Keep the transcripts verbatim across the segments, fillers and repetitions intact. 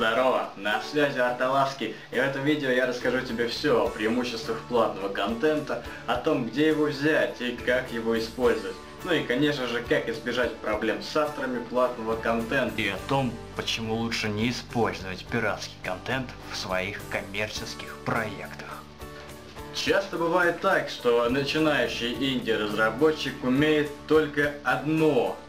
Здорово, на связи Арталаски, и в этом видео я расскажу тебе все о преимуществах платного контента, о том, где его взять и как его использовать. Ну и, конечно же, как избежать проблем с авторами платного контента. И о том, почему лучше не использовать пиратский контент в своих коммерческих проектах. Часто бывает так, что начинающий инди-разработчик умеет только одно.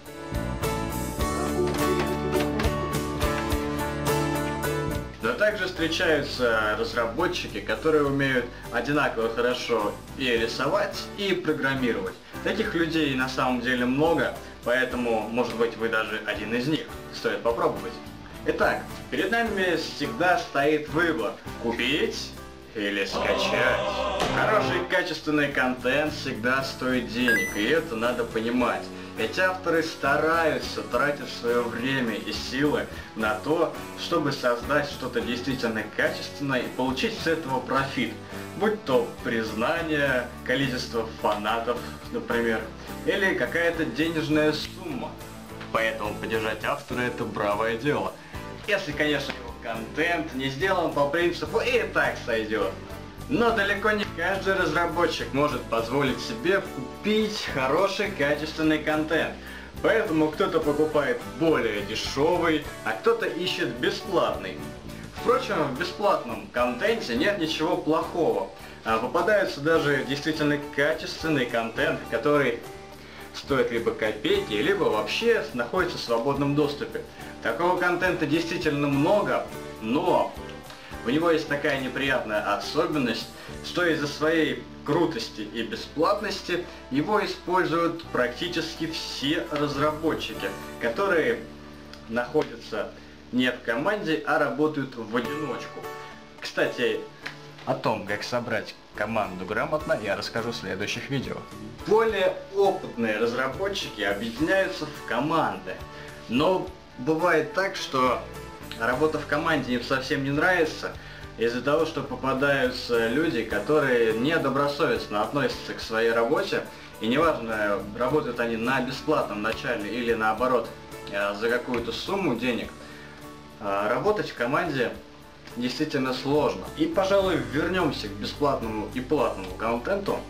Но также встречаются разработчики, которые умеют одинаково хорошо и рисовать, и программировать. Таких людей на самом деле много, поэтому, может быть, вы даже один из них. Стоит попробовать. Итак, перед нами всегда стоит выбор: купить или скачать. Хороший качественный контент всегда стоит денег, и это надо понимать. Ведь авторы стараются, тратят свое время и силы на то, чтобы создать что-то действительно качественное и получить с этого профит. Будь то признание, количество фанатов, например, или какая-то денежная сумма. Поэтому поддержать автора — это бравое дело. Если, конечно, его контент не сделан по принципу «и так сойдет». Но далеко не каждый разработчик может позволить себе купить хороший качественный контент. Поэтому кто-то покупает более дешевый, а кто-то ищет бесплатный. Впрочем, в бесплатном контенте нет ничего плохого. А попадаются даже действительно качественный контент, который стоит либо копейки, либо вообще находится в свободном доступе. Такого контента действительно много, но у него есть такая неприятная особенность, что из-за своей крутости и бесплатности его используют практически все разработчики, которые находятся не в команде, а работают в одиночку. Кстати, О том, как собрать команду грамотно, я расскажу в следующих видео. более опытные разработчики объединяются в команды, но бывает так, что работа в команде им совсем не нравится из-за того, что попадаются люди, которые недобросовестно относятся к своей работе, и неважно, работают они на бесплатном начале или наоборот за какую-то сумму денег, работать в команде действительно сложно. И, пожалуй, вернемся к бесплатному и платному контенту.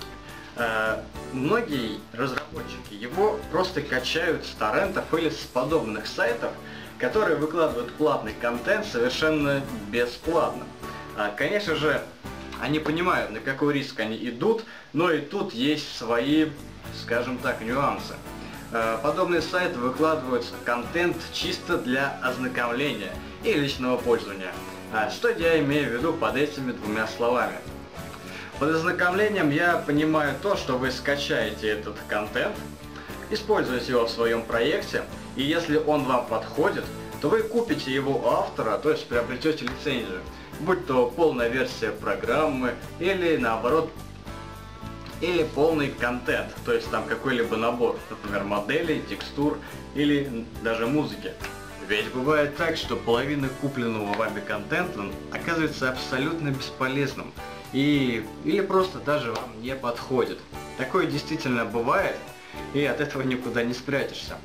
Многие разработчики его просто качают с торрентов или с подобных сайтов, которые выкладывают платный контент совершенно бесплатно. Конечно же, они понимают, на какой риск они идут, но и тут есть свои, скажем так, нюансы. Подобные сайты выкладывают контент чисто для ознакомления и личного пользования. Что я имею в виду под этими двумя словами? Под ознакомлением я понимаю то, что вы скачаете этот контент, используете его в своем проекте, и если он вам подходит, то вы купите его у автора, то есть приобретете лицензию, будь то полная версия программы или наоборот, или полный контент, то есть там какой-либо набор, например, моделей, текстур или даже музыки. Ведь бывает так, что половина купленного вами контента оказывается абсолютно бесполезным и или просто даже вам не подходит. Такое действительно бывает, и от этого никуда не спрячешься.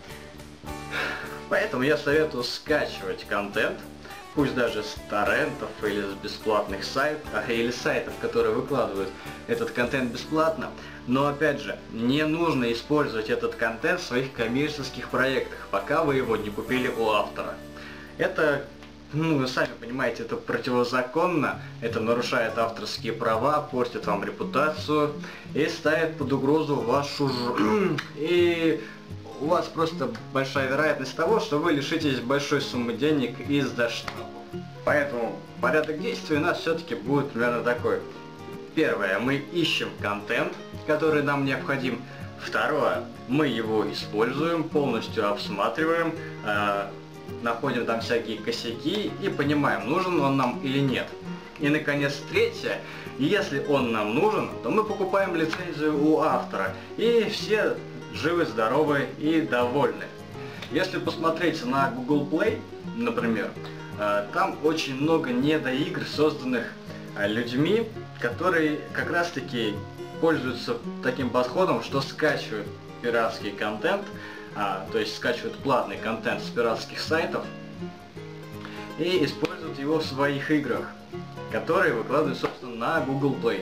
Поэтому я советую скачивать контент, пусть даже с торрентов или с бесплатных сайтов, или сайтов, которые выкладывают этот контент бесплатно. Но опять же, не нужно использовать этот контент в своих коммерческих проектах, пока вы его не купили у автора. Это, ну, вы сами понимаете, это противозаконно, это нарушает авторские права, портит вам репутацию и ставит под угрозу вашу ж... и у вас просто большая вероятность того, что вы лишитесь большой суммы денег из-за штрафов. Поэтому порядок действий у нас все-таки будет примерно такой. Первое, мы ищем контент, который нам необходим. Второе, мы его используем, полностью обсматриваем, э, находим там всякие косяки и понимаем, нужен он нам или нет. И, наконец, третье, если он нам нужен, то мы покупаем лицензию у автора, и все живы, здоровы и довольны. Если посмотреть на Google Play, например, там очень много недоигр, созданных людьми, которые как раз таки пользуются таким подходом, что скачивают пиратский контент, а, то есть скачивают платный контент с пиратских сайтов и используют его в своих играх, которые выкладывают, собственно, на Google Play.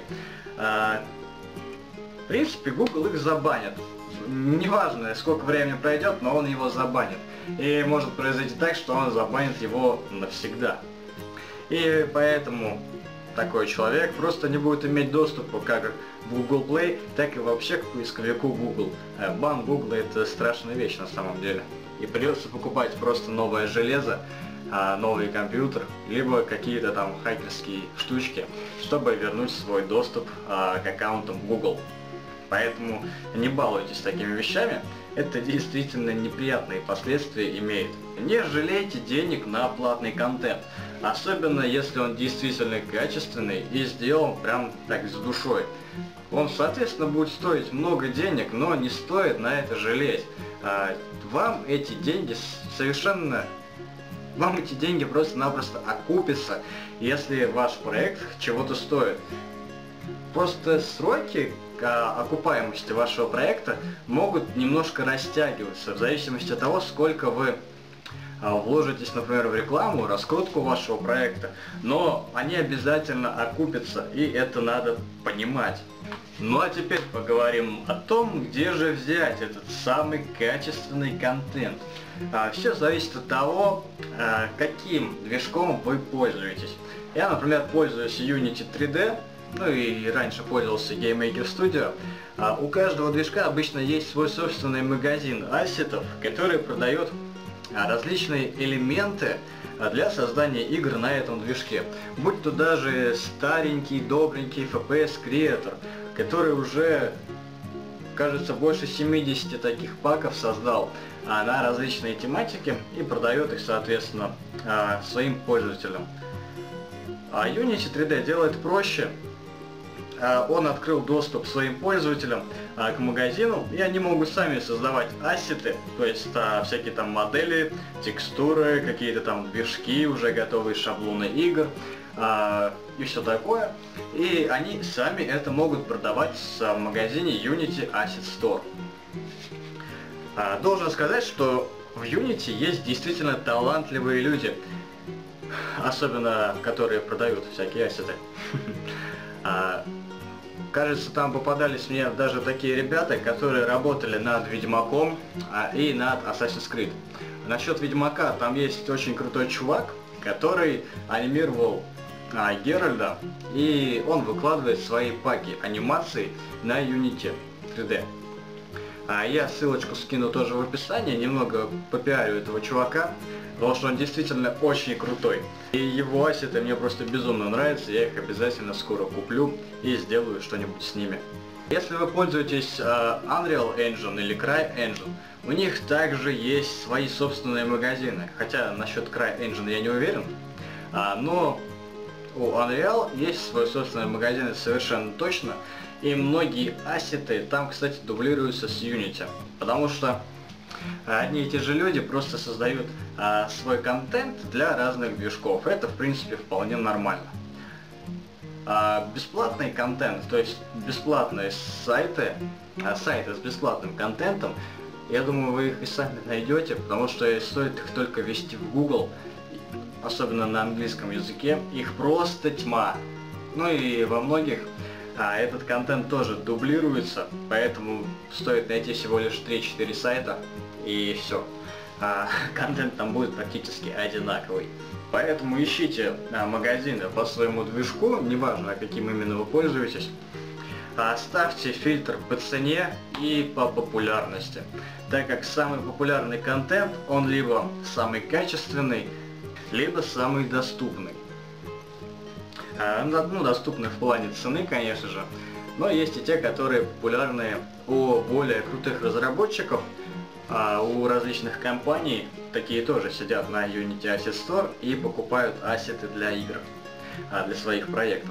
В принципе, Google их забанит. Неважно, сколько времени пройдет, но он его забанит. И может произойти так, что он забанит его навсегда. И поэтому такой человек просто не будет иметь доступа как в Google Play, так и вообще к поисковику Google. Бан Google — это страшная вещь на самом деле. И придется покупать просто новое железо, новый компьютер, либо какие-то там хакерские штучки, чтобы вернуть свой доступ к аккаунтам Google. Поэтому не балуйтесь такими вещами, это действительно неприятные последствия имеет. Не жалейте денег на платный контент, особенно если он действительно качественный и сделан прям так с душой. Он, соответственно, будет стоить много денег, но не стоит на это жалеть. Вам эти деньги совершенно... Вам эти деньги просто-напросто окупятся, если ваш проект чего-то стоит. Просто сроки окупаемости вашего проекта могут немножко растягиваться в зависимости от того, сколько вы вложитесь, например, в рекламу, раскрутку вашего проекта, но они обязательно окупятся, и это надо понимать. Ну а теперь поговорим о том, где же взять этот самый качественный контент. Все зависит от того, каким движком вы пользуетесь. Я, например, пользуюсь Unity три дэ, ну и раньше пользовался GameMaker Studio. А у каждого движка обычно есть свой собственный магазин ассетов, который продает различные элементы для создания игр на этом движке. Будь то даже старенький, добренький эф пи эс-креатор, который уже, кажется, больше семидесяти таких паков создал на различные тематики и продает их, соответственно, своим пользователям. А Unity три дэ делает проще. Он открыл доступ своим пользователям к магазину, и они могут сами создавать ассеты, то есть всякие там модели, текстуры, какие-то там движки, уже готовые шаблоны игр и все такое. И они сами это могут продавать в магазине Unity Asset Store. Должен сказать, что в Unity есть действительно талантливые люди, особенно которые продают всякие ассеты. Кажется, там попадались мне даже такие ребята, которые работали над Ведьмаком а, и над Assassin's Creed. Насчет Ведьмака, там есть очень крутой чувак, который анимировал а, Геральда, и он выкладывает свои паки анимаций на Unity три дэ. А я ссылочку скину тоже в описании, немного попиарю этого чувака, потому что он действительно очень крутой. И его ассеты мне просто безумно нравятся, я их обязательно скоро куплю и сделаю что-нибудь с ними. Если вы пользуетесь uh, Unreal Engine или CryEngine, у них также есть свои собственные магазины. Хотя насчет CryEngine я не уверен, uh, но у Unreal есть свой собственный магазин, это совершенно точно. И многие ассеты там, кстати, дублируются с Unity, потому что одни и те же люди просто создают а, свой контент для разных движков. Это, в принципе, вполне нормально. А, бесплатный контент, то есть бесплатные сайты, а, сайты с бесплатным контентом, я думаю, вы их и сами найдете, потому что стоит их только ввести в Google, особенно на английском языке, их просто тьма. Ну и во многих а, этот контент тоже дублируется, поэтому стоит найти всего лишь три-четыре сайта, и все. А, контент там будет практически одинаковый. Поэтому ищите а, магазины по своему движку, неважно, каким именно вы пользуетесь. А, ставьте фильтр по цене и по популярности, так как самый популярный контент, он либо самый качественный, либо самый доступный. А, ну, доступный в плане цены, конечно же, но есть и те, которые популярны у более крутых разработчиков. А у различных компаний такие тоже сидят на Unity Asset Store и покупают ассеты для игр, для своих проектов.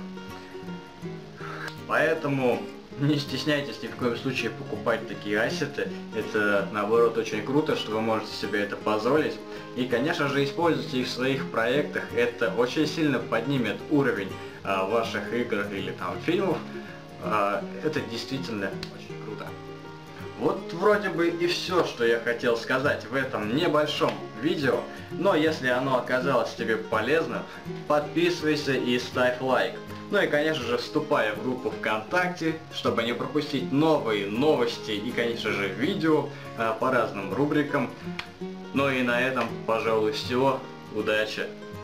Поэтому не стесняйтесь ни в коем случае покупать такие ассеты. Это, наоборот, очень круто, что вы можете себе это позволить. И, конечно же, используйте их в своих проектах. Это очень сильно поднимет уровень а, ваших игр или там фильмов. А, это действительно очень круто. Вот вроде бы и все, что я хотел сказать в этом небольшом видео, но если оно оказалось тебе полезным, подписывайся и ставь лайк. Ну и конечно же вступай в группу ВКонтакте, чтобы не пропустить новые новости и конечно же видео по разным рубрикам. Ну и на этом, пожалуй, все. Удачи!